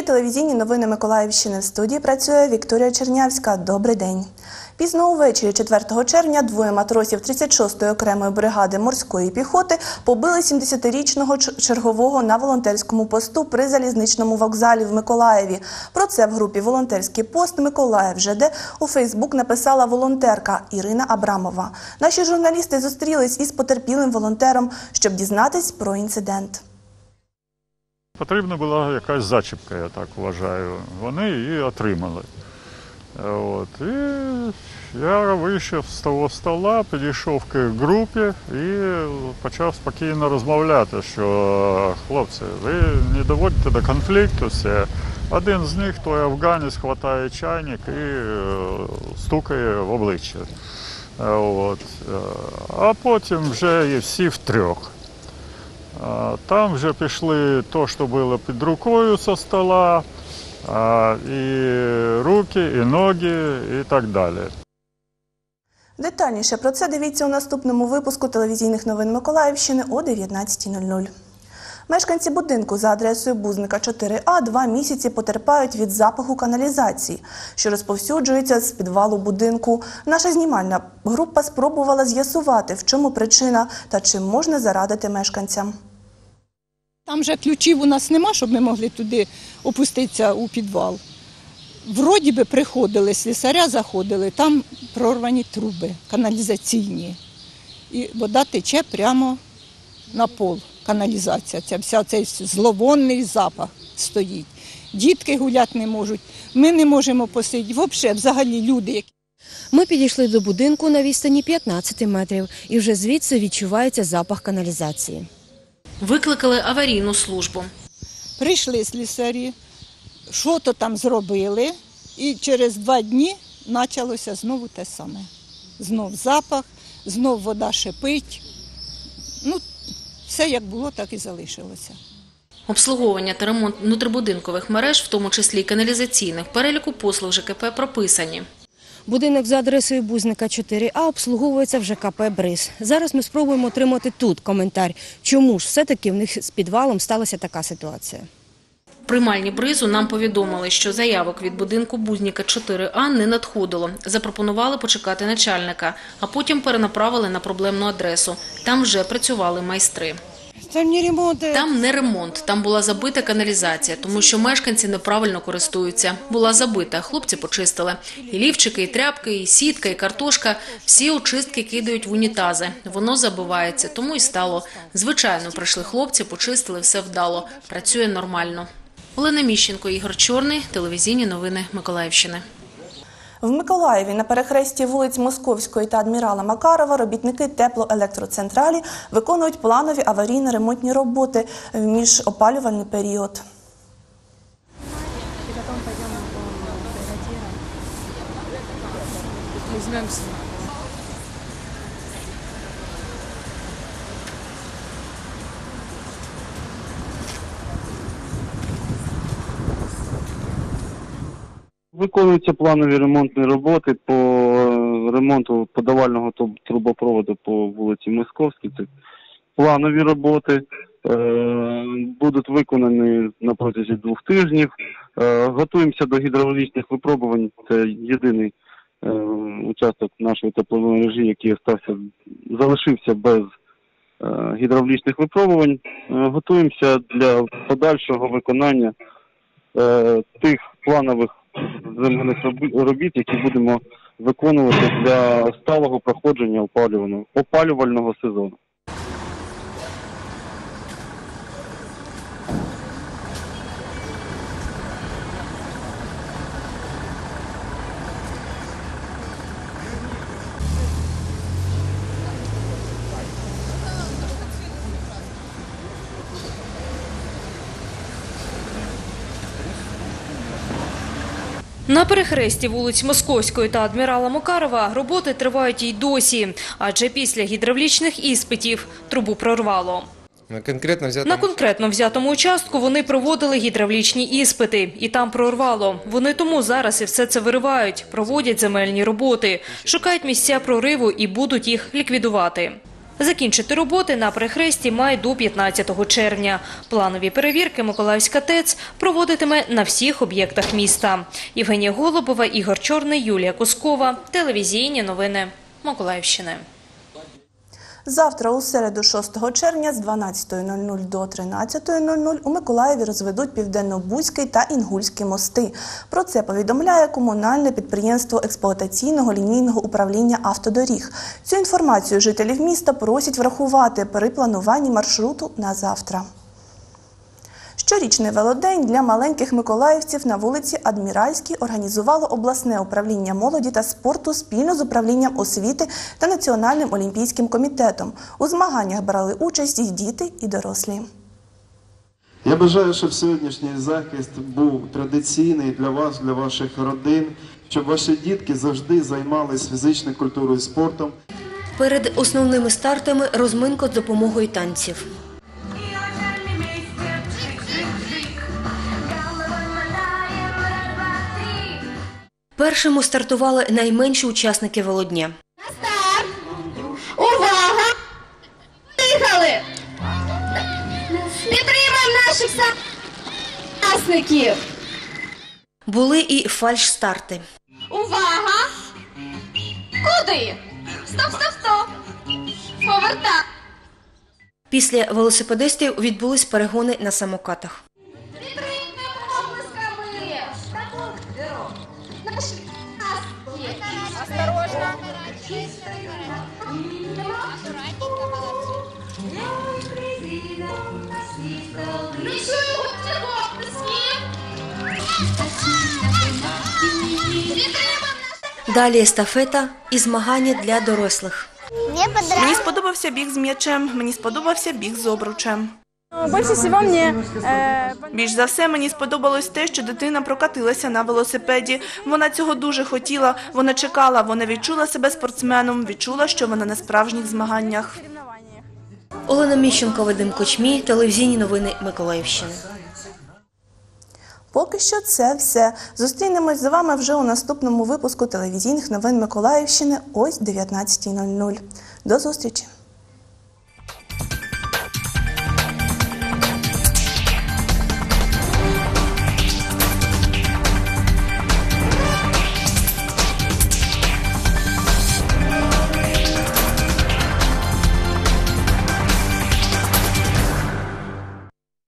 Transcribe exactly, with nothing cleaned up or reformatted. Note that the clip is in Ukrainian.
телевізійні новини Миколаївщини. В студії працює Вікторія Чернявська. Добрий день. Пізно увечері четвертого червня двоє матросів тридцять шостої окремої бригади морської піхоти побили сімдесятирічного чергового на волонтерському посту при залізничному вокзалі в Миколаєві. Про це в групі «Волонтерський пост Миколаїв ЖД» у Фейсбук написала волонтерка Ірина Абрамова. Наші журналісти зустрілись із потерпілим волонтером, щоб дізнатись про інцидент. Потрібна була якась зачіпка, я так вважаю. Вони її отримали. От. І я вийшов з того стола, підійшов к групі і почав спокійно розмовляти, що хлопці, ви не доводите до конфлікту. Все. Один з них, той афганець, хватає чайник і стукає в обличчя. От. А потім вже і всі втрьох. Там вже пішли те, що було під рукою зі стола, і руки, і ноги, і так далі. Детальніше про це дивіться у наступному випуску телевізійних новин Миколаївщини о дев'ятнадцятій нуль нуль. Мешканці будинку за адресою Бузника чотири А два місяці потерпають від запаху каналізації, що розповсюджується з підвалу будинку. Наша знімальна група спробувала з'ясувати, в чому причина та чим можна зарадити мешканцям. Там же ключів у нас нема, щоб ми могли туди опуститися у підвал. Вроді би приходили, слісаря заходили, там прорвані труби каналізаційні. І вода тече прямо на пол, каналізація. Ця вся цей зловонний запах стоїть. Дітки гуляти не можуть, ми не можемо посидіти. Взагалі, взагалі люди, які... Ми підійшли до будинку на відстані п'ятнадцяти метрів, і вже звідси відчувається запах каналізації. Викликали аварійну службу. Прийшли слісарі, що то там зробили, і через два дні почалося знову те саме. Знов запах, знов вода шипить. Ну, все як було, так і залишилося. Обслуговування та ремонт внутрибудинкових мереж, в тому числі й каналізаційних, в переліку послуг ЖКП прописані. Будинок за адресою Бузника чотири А обслуговується в ЖКП «Бриз». Зараз ми спробуємо отримати тут коментар, чому ж все-таки в них з підвалом сталася така ситуація. В приймальні «Бризу» нам повідомили, що заявок від будинку Бузника чотири А не надходило. Запропонували почекати начальника, а потім перенаправили на проблемну адресу. Там вже працювали майстри. Там не ремонт. Там не ремонт, там була забита каналізація, тому що мешканці неправильно користуються. Була забита, хлопці почистили. І лівчики, і тряпки, і сітка, і картошка – всі очистки кидають в унітази. Воно забивається, тому і стало. Звичайно, прийшли хлопці, почистили, все вдало. Працює нормально. Олена Міщенко, Ігор Чорний, телевізійні новини Миколаївщини. В Миколаєві на перехресті вулиць Московської та Адмірала Макарова робітники теплоелектроцентралі виконують планові аварійно-ремонтні роботи в міжопалювальний період. Виконуються планові ремонтні роботи по ремонту подавального трубопроводу по вулиці Московській. Це планові роботи будуть виконані на протязі двох тижнів. Готуємося до гідравлічних випробувань. Це єдиний участок нашої тепломережі, який остався, залишився без гідравлічних випробувань. Готуємося для подальшого виконання тих планових земельних робіт, які будемо виконувати для сталого проходження опалювального, опалювального сезону. На перехресті вулиць Московської та Адмірала Макарова роботи тривають і досі, адже після гідравлічних іспитів трубу прорвало. На конкретно взятому... На конкретно взятому участку вони проводили гідравлічні іспити, і там прорвало. Вони тому зараз і все це виривають, проводять земельні роботи, шукають місця прориву і будуть їх ліквідувати. Закінчити роботи на перехресті має до п'ятнадцятого червня. Планові перевірки Миколаївська ТЕЦ проводитиме на всіх об'єктах міста. Євгенія Голубова, Ігор Чорний, Юлія Кускова. Телевізійні новини Миколаївщини. Завтра, у середу, шостого червня, з дванадцятої нуль-нуль до тринадцятої нуль-нуль у Миколаєві розведуть Південно-Бузький та Інгульський мости. Про це повідомляє комунальне підприємство експлуатаційного лінійного управління автодоріг. Цю інформацію жителів міста просять врахувати при плануванні маршруту на завтра. Щорічний велодень для маленьких миколаївців на вулиці Адміральській організувало обласне управління молоді та спорту спільно з управлінням освіти та Національним олімпійським комітетом. У змаганнях брали участь і діти, і дорослі. Я бажаю, щоб сьогоднішній захист був традиційний для вас, для ваших родин, щоб ваші дітки завжди займалися фізичною культурою і спортом. Перед основними стартами розминка з допомогою танців. Першими стартували найменші учасники велодня. Старт! Увага! Поїхали! Підтримаємо наших учасників! Були і фальш-старти. Увага! Куди? Стоп, стоп, стоп! Повертай! Після велосипедистів відбулись перегони на самокатах. Підтримуємо оплесками! Наші учасники! Осторожно! Не чую цих оплесків! Далі естафета і змагання для дорослих. Мені сподобався біг з м'ячем, мені сподобався біг з обручем. Більше всього мені... Більш за все, мені сподобалось те, що дитина прокатилася на велосипеді. Вона цього дуже хотіла, вона чекала, вона відчула себе спортсменом, відчула, що вона на справжніх змаганнях. Олена Міщенко, Вадим Кочмій, телевізійні новини Миколаївщини. Поки що це все. Зустрінемось з вами вже у наступному випуску телевізійних новин Миколаївщини ось дев'ятнадцятій нуль нуль. До зустрічі!